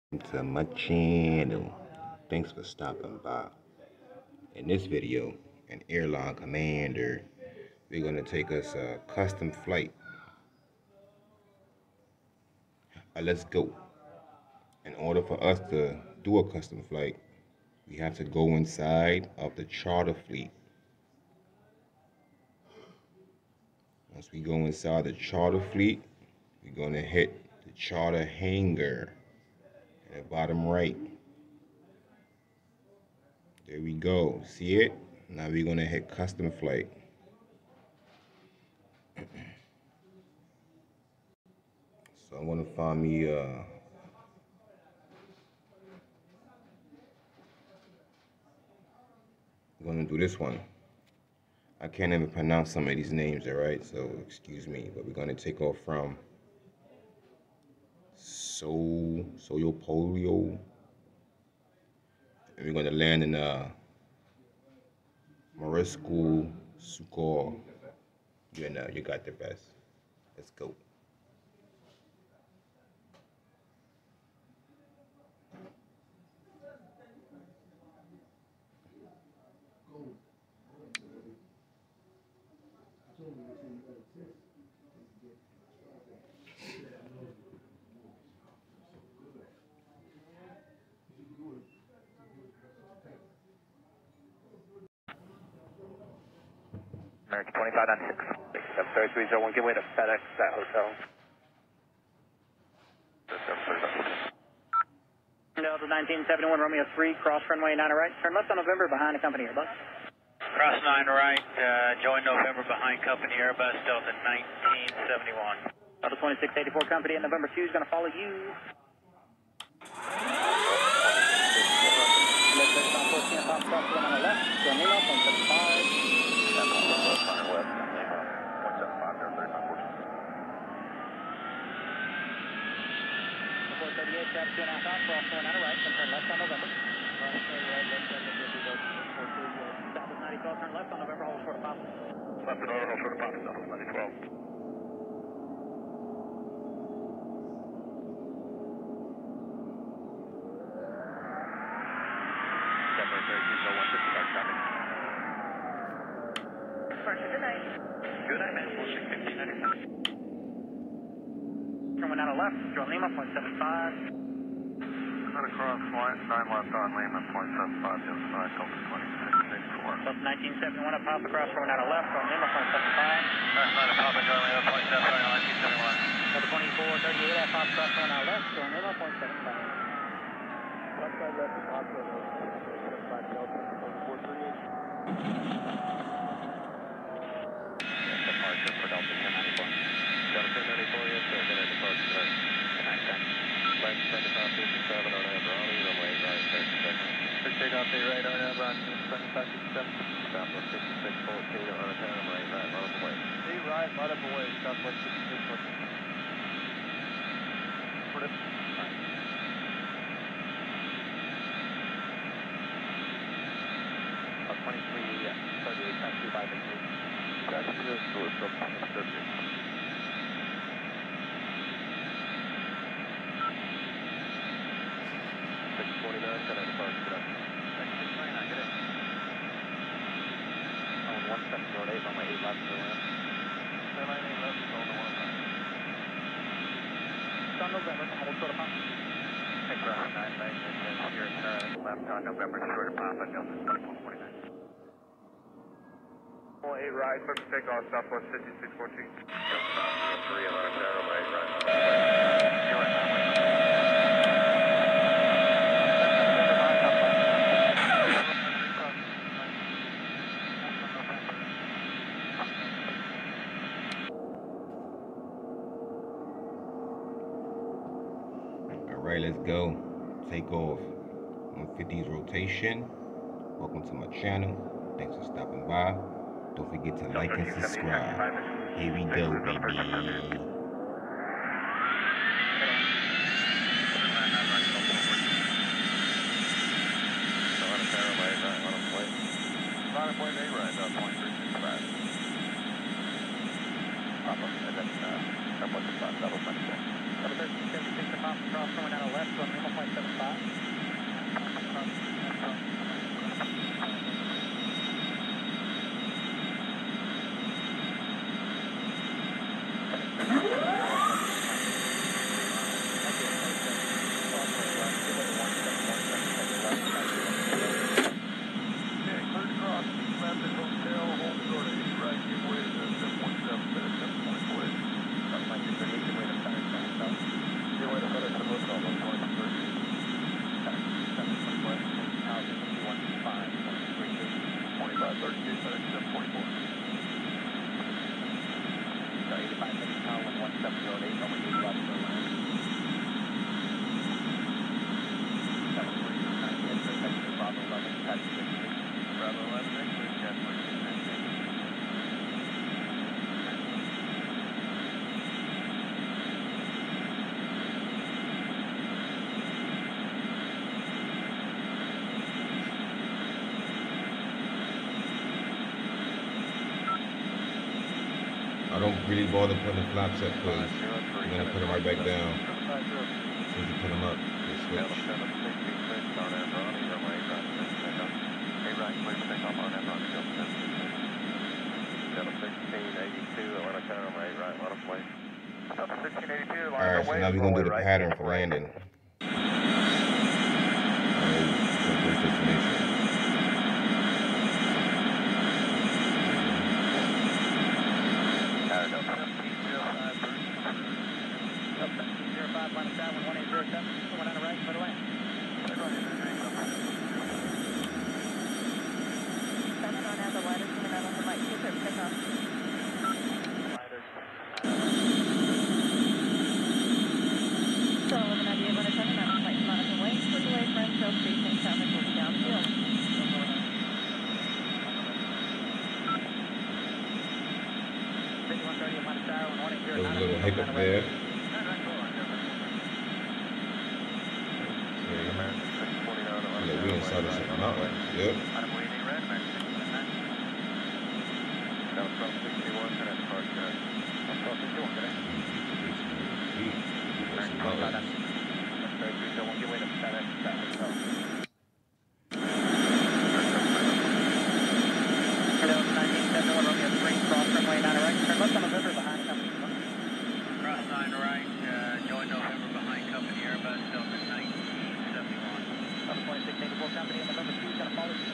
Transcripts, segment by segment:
To my channel. Thanks for stopping by. In this video, an airline commander, we're gonna take us a custom flight. Let's go. In order for us to do a custom flight, we have to go inside of the charter fleet. Once we go inside the charter fleet, we're gonna hit the charter hangar at the bottom right. There we go. See it? Now we're gonna hit custom flight. So I'm gonna find me I'm gonna do this one. I can't even pronounce some of these names, alright? So excuse me, but we're gonna take off from Soyo, and we're gonna land in Morisco Sukor. You know, you got the best. Let's go. American 2596. 73301, give way to FedEx, that hotel. Delta 1971, Romeo 3, cross runway 9 right, turn left on November behind the company Airbus. Cross 9 right, join November behind company Airbus, Delta 1971. Delta 2684 company at November 2 is going to follow you. Pop cross one on the left, turn Lima, 175. Traffic 2 and a half out, cross 4 and right, then turn left on November. Right, left on November, Southwest 9012, turn left on November, hold short of Papa. Left on November, hold short of Papa, Southwest 9012. Good night. Good night, man. 1615. Turn 1 out of left, join Lima, 0.75. Cut across 9 left on Lima, 0.75, just 9, Delta 2684. Delta 1971 up, pop across, 1 out of left, join Lima, 0.75. 9 Papa, join Lima, 0.75, 1971. Delta 2438 up, pop across, 1 out of left, join Lima, 0.75. Left side left is Papa, 0.75, Delta 2438. Departure for Delta 1094. Delta 1094, yes sir, good departure today. Good night, sir. Flight 7557 on Abroni, runway right, 30 seconds. 68 off the right on Abroni, 7557. Southwest 6614 on Abroni, right, bottom away. See right, bottom away, Southwest 6614. For this, right. 2338, taxi by the group. Taxi to the store, subject. 649, can I depart today? 629, get it. On 1708, runway 8 left to the wind. 798 left, on the 1 line. On November, hold short of Papa. Take cross 9 right, and here left on November, short of Papa, Delta 2449. 8 right, first takeoff, Southwest 5614. Delta 3 on Aero, right. Alright, let's go. Take off. 150's rotation. Welcome to my channel. Thanks for stopping by. Don't forget to like and subscribe. Here we go, baby. Cross coming out of left, 1.75. I don't really bother putting the flaps up because you're going to put them right back down. As soon as you put them up, they switch. Alright, so now we're going to do the pattern for landing. First destination. There was a little hiccup there. Okay. We inside of something mountain. Yep. Cross 9 right, join November behind company Airbus, Delta 1971. Delta 2684 company, November 2 is going to follow you.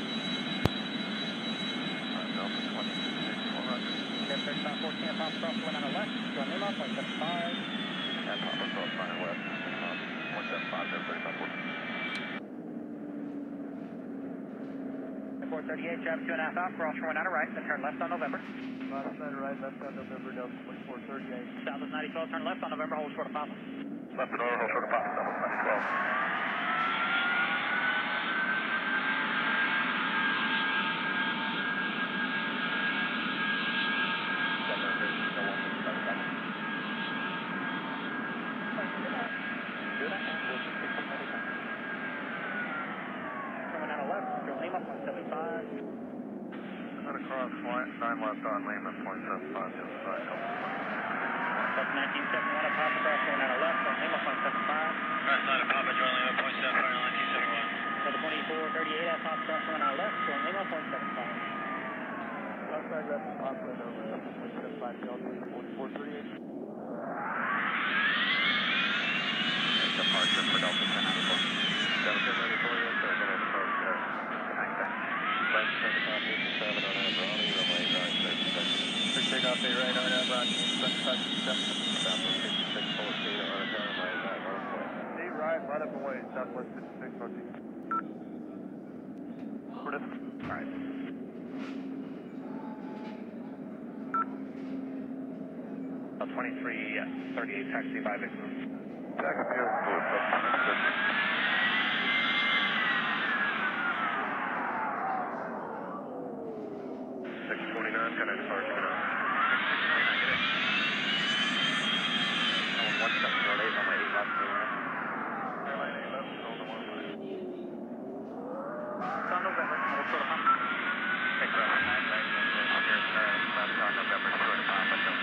Delta 2684. Step 3514, Papa Cross 1 on the left, join Lima, 0.75. And Papa Cross 9 west, 0.75, there, 3514. 438, traffic 2.5 out, cross for 1 on the right, then turn left on November. Cross 9 right, left on November, Delta 2438. Southwest 9012, turn left on November, hold short of Papa. Left to door, hold short of Papa, Southwest 9012. Across 9 left on Lima, 0.75, just side. That's 1971, a Papa cross 1 on the left, on Lima, 0.75. Cross 9 of Papa, join Lima, 0.75, 1971. For the 2438, a Papa cross 1 on the left, on Lima, 0.75. Left side left, Papa, over, 0.75, Delta 4438. Departure for Delta 1094. Delta 1094, yes, sir, going to approach there. Left 7557 on AIRLINE, runway right, 36. Take off the right on AIRLINE, 7557. Southwest 5614 on a runway right, runway. Right, right up away, Southwest 5614. Alright. About 2338, taxi by Victor. Taxi here, 629, kind of departure now. 629, get it. Oh, 1708 on my 8 left. Airline 8 left, hold on 1 line. It's on November, hold short of Papa. Take left, 9 right, here's left on November, short of Papa, don't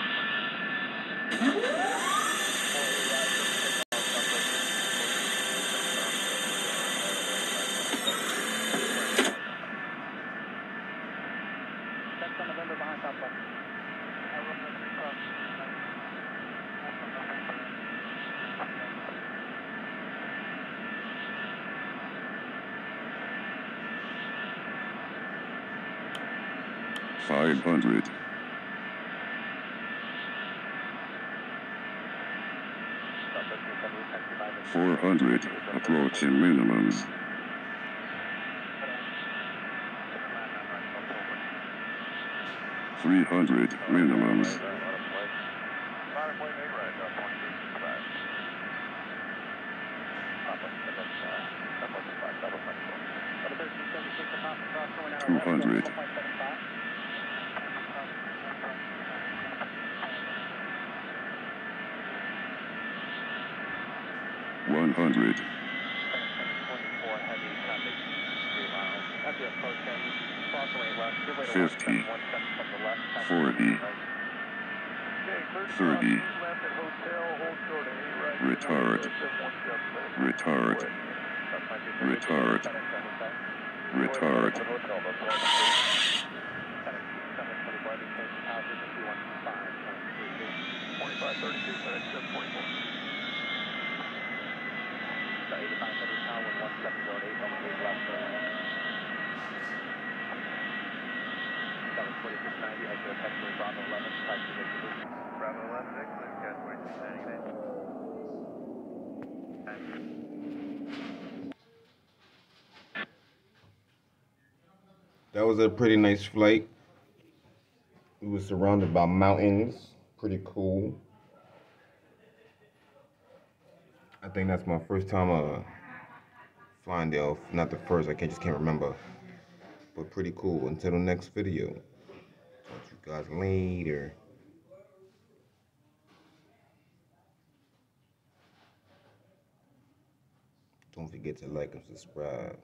500. 400, approaching minimums. 300, minimums. Two hundred. 100. 50. 40. 30. Retard. Retard. Retard. Retard. That was a pretty nice flight. We were surrounded by mountains. Pretty cool. I think that's my first time flying there. Not the first, just can't remember. But pretty cool. Until the next video. Talk to you guys later. Don't forget to like and subscribe.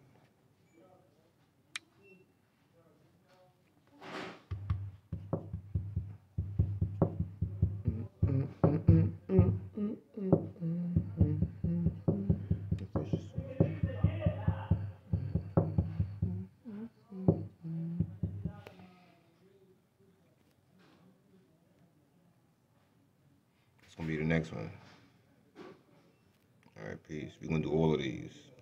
It's gonna be the next one. All right, peace. We're gonna do all of these.